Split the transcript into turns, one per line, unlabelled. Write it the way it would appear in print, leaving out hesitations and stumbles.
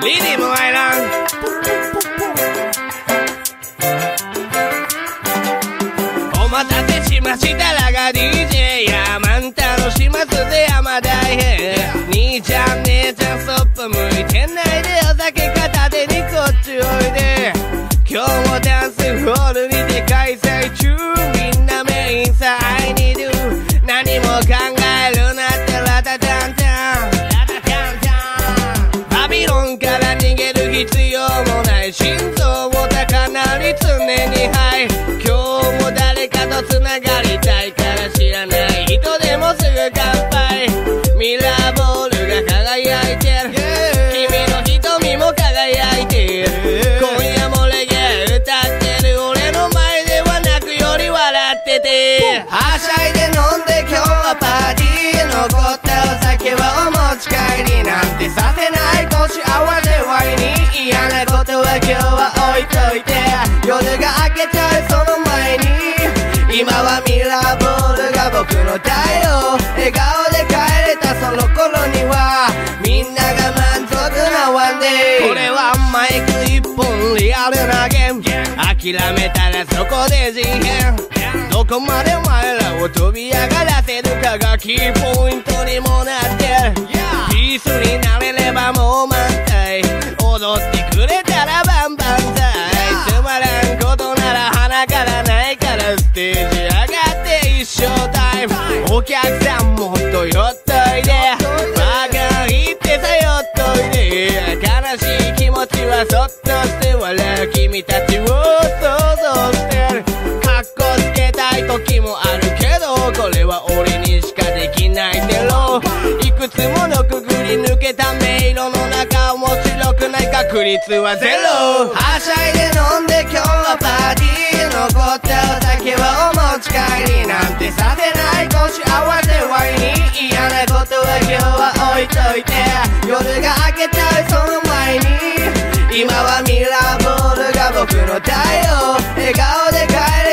リリムアイランお待たせしましたらが DJ やマン楽しますぜ山大変兄ちゃん姉ちゃんそっぽ向いてないでお酒片手にこっちおいで今日もダンスホールにて開催中みんなメインさ I need you 何も考えるなってラタタンタンバビロンから逃げる必要もない心臓を高鳴り常にハイ今日も誰かとつながりたいから知らない人でもすぐ乾杯ミラーボールが輝いてる君の瞳も輝いてる今夜もレゲエ歌ってる俺の前では泣くより笑っててはしゃいで飲んで今日はパーティー残ったお酒はお持ち帰りなんてさせない腰合わせワイに嫌なことは今日は置いといて夜が明けちゃうその前に今はミラーボールが僕の太陽笑顔で帰れたその頃にはみんなが満足なワンデーこれはマイク一本リアルなゲーム諦めたらそこで事変どこまでお前らを飛び上がらせるかがキーポイントにもなってるピースになれればもう満載踊ってくれたらバンバンザイつまらんことなら鼻からないからステージ上がって一生タイムお客さんもっと寄っといでバカ言ってさ寄っといで悲しい気持ちはそっとして笑う君たちを想像してるかっこつけたい時もあるけどこれは俺にしかできないテロいくつものくぐり抜けた迷路の中面白くない確率はゼロはしゃいで飲んで今日はパーティー残ったお酒はお持ち帰りなんてさせない腰合わせワイに嫌なことは今日は置いといて夜が明けちゃうその前に今はミラーボールが僕の太陽笑顔で帰れ